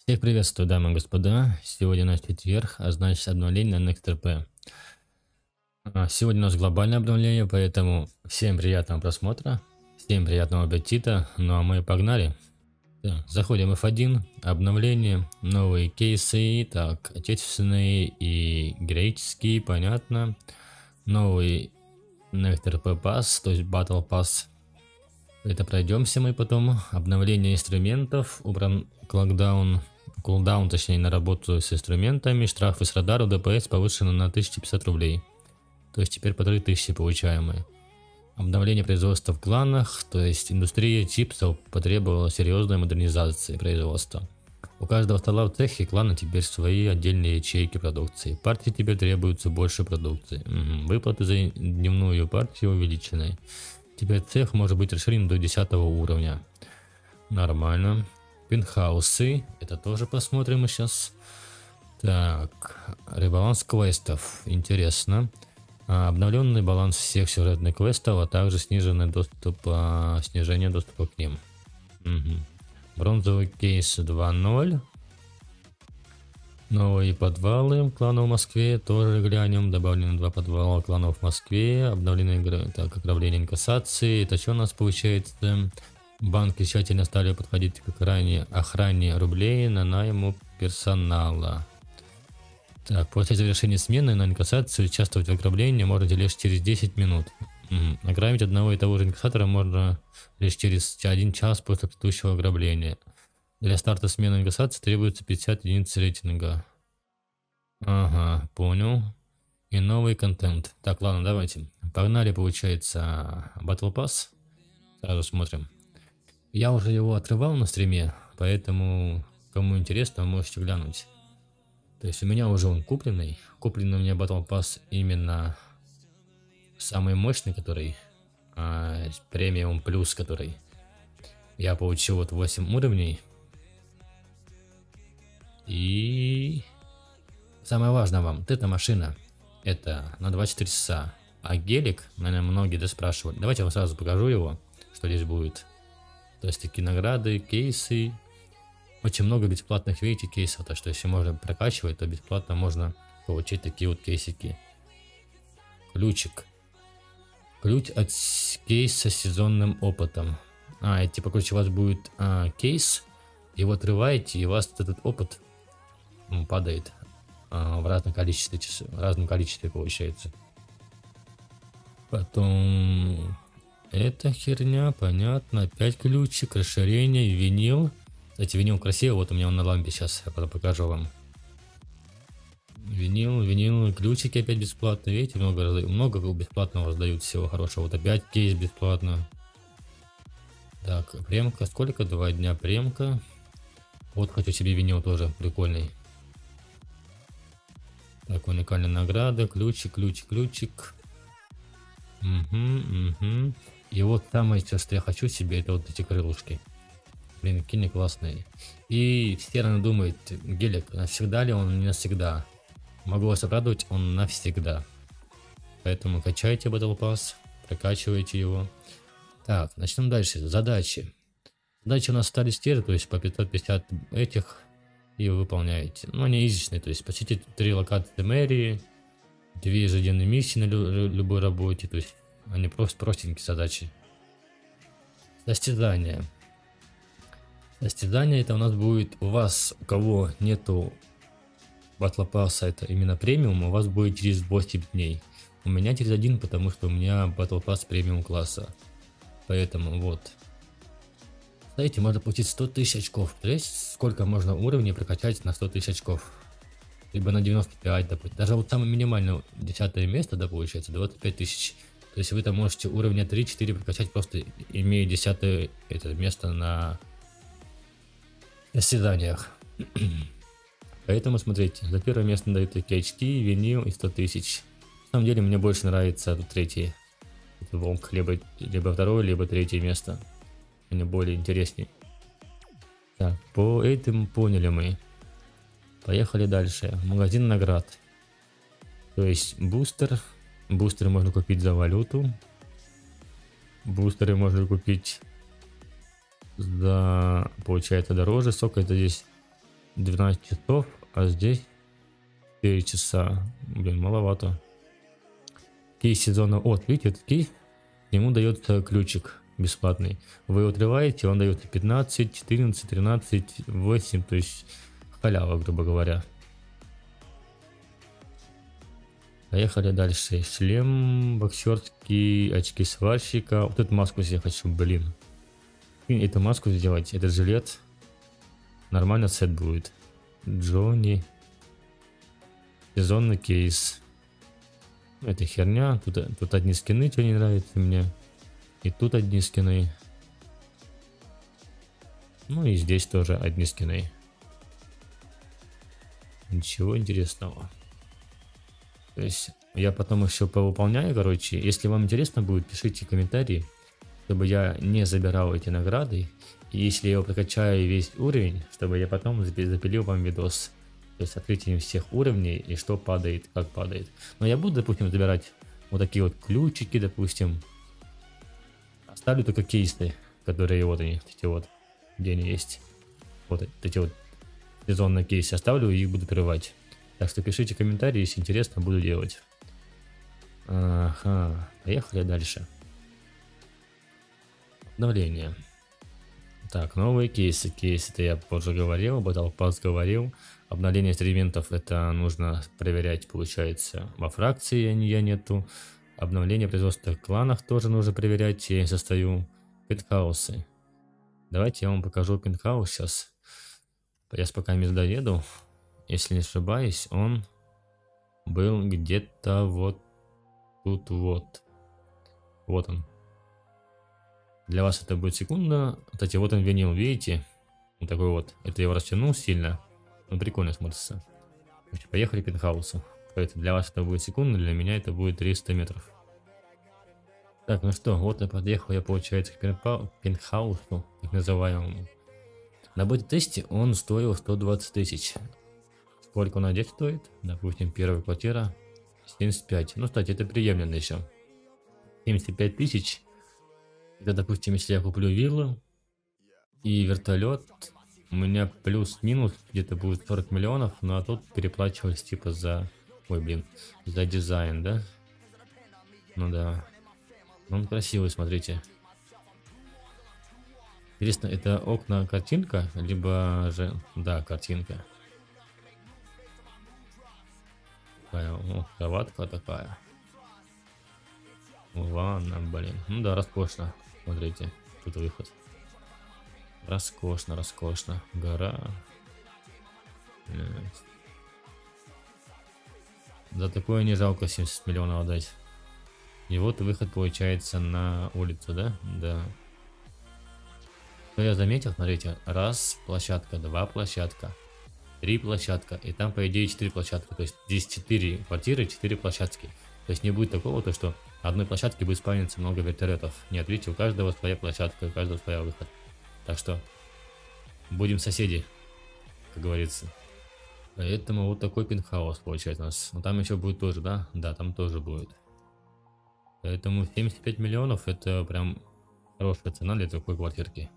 Всех приветствую, дамы и господа. Сегодня у нас четверг, а значит обновление на NextRP. Сегодня у нас глобальное обновление, поэтому всем приятного просмотра, всем приятного аппетита. Ну а мы погнали. Так, заходим в F1, обновление, новые кейсы, так, отечественные и греческие, понятно. Новый NextRP Pass, то есть Battle Pass. Это пройдемся мы потом. Обновление инструментов, убран кулдаун, точнее, на работу с инструментами, штрафы с радару, ДПС повышено на 1500 рублей. То есть теперь по 3000 получаемые. Обновление производства в кланах, то есть индустрия чипсов потребовала серьезной модернизации производства. У каждого стола в цехе клана теперь свои отдельные ячейки продукции. Партии теперь требуется больше продукции. Выплаты за дневную партию увеличены. Теперь цех может быть расширен до 10 уровня. Нормально. Пентхаусы. Это тоже посмотрим мы сейчас. Так. Ребаланс квестов. Интересно. Обновленный баланс всех сюжетных квестов, а также сниженный снижение доступа к ним. Бронзовый кейс 2.0. Новые подвалы клана в Москве, тоже глянем. Добавлены 2 подвала кланов в Москве. Обновлены ограбление инкассации. Это что у нас получается? Банки тщательно стали подходить к охране рублей на найму персонала. Так, после завершения смены на инкассацию участвовать в ограблении можно лишь через 10 минут. Ограбить одного и того же инкассатора можно лишь через 1 час после предыдущего ограбления. Для старта смены инкассации требуется 50 единиц рейтинга. Ага, понял. И новый контент. Так, ладно, давайте. Погнали, получается, Battle Pass. Сразу смотрим. Я уже его отрывал на стриме, поэтому, кому интересно, можете глянуть. То есть у меня уже он купленный. Купленный у меня Battle Pass именно самый мощный, который премиум плюс, который я получил вот 8 уровней. И самое важное вам, вот эта машина, это на 24 часа. А гелик, наверное, многие спрашивали. Давайте я вам сразу покажу его, что здесь будет. То есть такие награды, кейсы. Очень много бесплатных, видите, кейсов. Так что если можно прокачивать, то бесплатно можно получить такие вот кейсики. Ключик. Ключ от кейса с сезонным опытом. И типа, короче, у вас будет кейс. Его отрываете, и у вас этот опыт падает в разном количестве, получается. Потом эта херня, понятно. Опять ключик, расширение, винил. Кстати, винил красивый, вот у меня он на лампе, сейчас я потом покажу вам. Винил, ключики опять бесплатно, видите, много бесплатного раздают, всего хорошего. Вот опять кейс бесплатно. Так, премка, сколько? 2 дня премка. Вот хочу себе винил тоже, прикольный. Так, уникальная награда, ключик. И вот самое, что я хочу себе, это вот эти крылышки. Блин, какие они классные. И все равно думают, гелик, навсегда ли он, не навсегда. Могу вас обрадовать, он навсегда. Поэтому качайте Battle Pass, прокачивайте его. Так, начнем дальше. Задачи. Задачи у нас стали те же, то есть по 550 этих. И вы выполняете. Ну, они изичные, то есть посетите 3 локации мэрии, 2 ежедневные миссии на любой работе, то есть они просто простенькие задачи. Состязания. Состязание это у нас будет у вас, у кого нету Battle Pass, это именно премиум, у вас будет через 8 дней. У меня через 1, потому что у меня Battle Pass премиум класса. Поэтому вот. Смотрите, можно получить 100 тысяч очков. Представляете, сколько можно уровней прокачать на 100 тысяч очков? Либо на 95, допустим. Даже вот самое минимальное 10 место, да, получается, 25 тысяч. То есть вы там можете уровня 3-4 прокачать, просто имея 10 это место на состязаниях. Поэтому смотрите, за первое место дают такие очки, винил и 100 тысяч. На самом деле мне больше нравится третий. Волк, либо второе, либо третье место. Они более интереснее. Так, по этому поняли мы. Поехали дальше. Магазин наград. То есть бустер. Бустеры можно купить за валюту. Бустеры можно купить за, получается, дороже. Сколько это здесь? 12 часов, а здесь 4 часа. Блин, маловато. Кейс сезона. Вот, видите, этот кейс, ему дается ключик бесплатный. Вы его открываете, он дается 15, 14, 13, 8, то есть халява, грубо говоря. Поехали дальше. Шлем боксерский, очки сварщика. Вот эту маску я хочу, блин. Эту маску сделать, этот жилет. Нормально сет будет. Джонни. Сезонный кейс. Это херня. Тут одни скины, что не нравится мне. И тут одни скины. Ну и здесь тоже одни скины. Ничего интересного. То есть я потом еще повыполняю, короче. Если вам интересно будет, пишите комментарии, чтобы я не забирал эти награды. И если я его прокачаю весь уровень, чтобы я потом запилил вам видос. То есть открытием всех уровней и что падает, как падает. Но я буду, допустим, забирать вот такие вот ключики, допустим. Оставлю только кейсы, которые вот они, эти вот, где они есть. Вот эти вот сезонные кейсы оставлю и их буду открывать. Так что пишите комментарии, если интересно, буду делать. Ага, поехали дальше. Обновление. Так, новые кейсы. Кейсы это я позже говорил, Battle Pass говорил. Обновление экспериментов это нужно проверять, получается, во фракции я нету. Обновление производства в кланах тоже нужно проверять, я состою. Пентхаусы. Давайте я вам покажу пентхаус сейчас. Я пока не доеду. Если не ошибаюсь, он был где-то вот тут вот. Вот он. Для вас это будет секунда. Кстати, вот он винил, видите? Вот такой вот. Это я его растянул сильно. Он прикольно смотрится. Поехали к пентхаусу. Для вас это будет секунда, для меня это будет 300 метров. Так, ну что, вот я подъехал, я, получается, к пентхаусу, так называемому. На бета-тесте он стоил 120 тысяч. Сколько он одет стоит? Допустим, первая квартира 75. Ну, кстати, это приемлемо еще. 75 тысяч. Это, допустим, если я куплю виллу и вертолет, у меня плюс-минус где-то будет 40 миллионов, ну а тут переплачивать типа за... Ой, блин, за дизайн, да? Ну да. Он красивый, смотрите. Интересно, это окна картинка, либо же... Да, картинка. Такая, о, кроватка такая. Ванна, блин. Ну да, роскошно. Смотрите, тут выход. Роскошно, роскошно. Гора. За такое не жалко 70 миллионов отдать. И вот выход получается на улицу, да? Да. Что я заметил, смотрите. Раз площадка, два площадка, три площадка. И там, по идее, 4 площадки. То есть здесь 4 квартиры, 4 площадки. То есть не будет такого, то что одной площадке будет спавниться много вертолетов. Нет, видите, у каждого своя площадка, у каждого своя выход. Так что будем соседи, как говорится. Поэтому вот такой пентхаус получается у нас. Но там еще будет тоже, да? Да, там тоже будет. Поэтому 75 миллионов это прям хорошая цена для такой квартирки.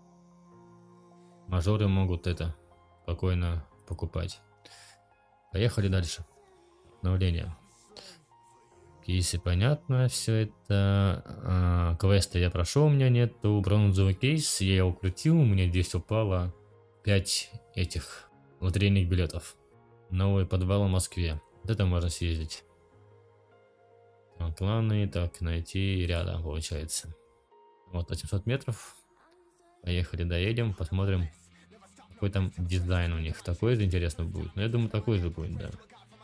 Мажоры могут это спокойно покупать. Поехали дальше. Обновление. Кейсы понятно, все это. Квесты я прошел, у меня нету. Бронзовый кейс, я его крутил, у меня здесь упало 5 этих лотерейных билетов. Новый подвал в Москве. Вот это можно съездить. Кланы, так, найти рядом получается. Вот 800 метров. Поехали, доедем, посмотрим, какой там дизайн у них. Такой же интересно будет. Но я думаю, такой же будет, да.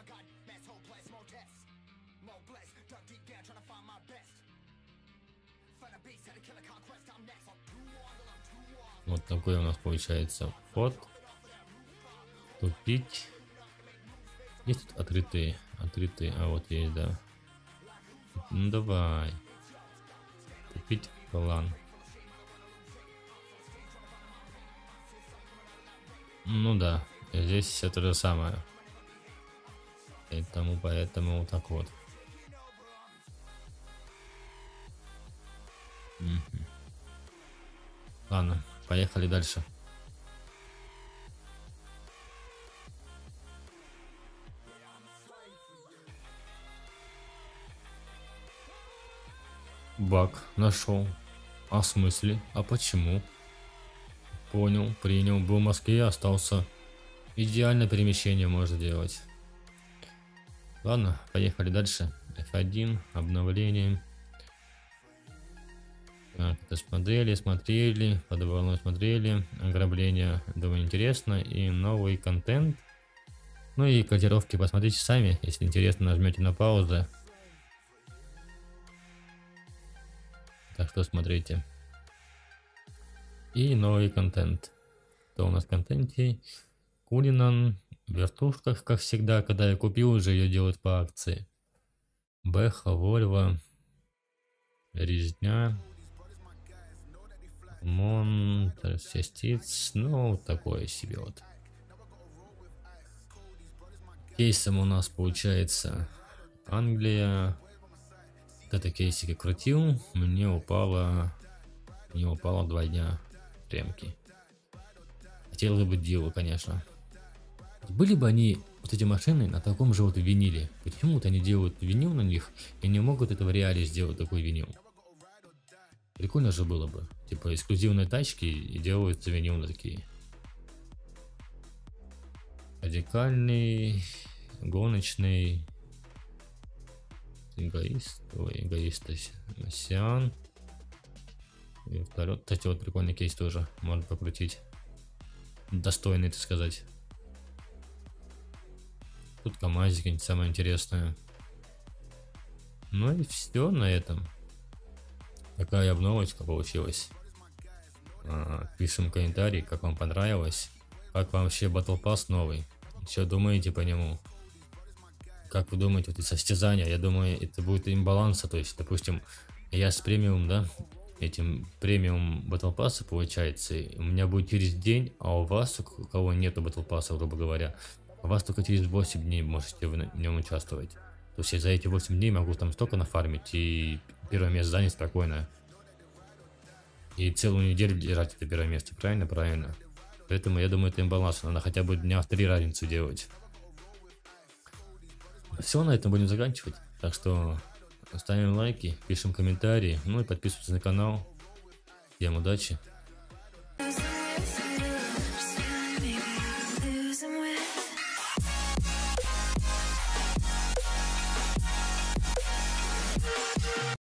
Вот такой у нас получается вход. Купить. Есть тут открытые, а вот есть, да. Ну давай. Купить план. Ну да, здесь все то же самое. Поэтому вот так вот. Ладно, поехали дальше. баг нашел. А в смысле? А почему? Понял, принял. Был в Москве, остался. Идеальное перемещение можно делать. Ладно, поехали дальше. F1, обновление. Так, это смотрели, под волной смотрели. Ограбление, думаю, интересно. И новый контент. Ну и котировки посмотрите сами. Если интересно, нажмете на паузу. Так что смотрите. И новый контент. Что у нас в контенте? Кулинан. Вертушка, как всегда, когда я купил, уже ее делают по акции. Бэха, Вольво. Резня. Мон. Частиц. Ну, такое себе вот. Кейсом у нас получается Англия. Вот это кейсики крутил. Мне упало 2 дня премки. Хотелось бы дело, конечно. Были бы они, вот эти машины, на таком же вот виниле. Почему-то они делают винил на них и не могут это в реале сделать такой винил. Прикольно же было бы. Типа эксклюзивные тачки и делают винил на такие. Радикальный, гоночный, эгоист, Сиан. И второй, кстати, вот прикольный кейс тоже можно покрутить. Достойный, так сказать. Тут КамАЗики, самое интересное. Ну и все на этом. Такая обновочка получилась. Пишем комментарий, как вам понравилось. Как вам вообще Battle Pass новый? Что думаете по нему? Как вы думаете, вот эти состязания? Я думаю, это будет имбаланса. То есть, допустим, я с премиум, да? Этим премиум Battle Pass получается. У меня будет через день, а у вас, у кого нету Battle Pass, грубо говоря, у вас только через 8 дней можете в нем участвовать. То есть я за эти 8 дней могу там столько нафармить и первое место занять спокойно. И целую неделю держать это первое место. Правильно? Правильно. Поэтому я думаю, это имбаланс. Надо хотя бы дня в 3 разницу делать. Все, на этом будем заканчивать. Так что ставим лайки, пишем комментарии. Ну и подписывайтесь на канал. Всем удачи.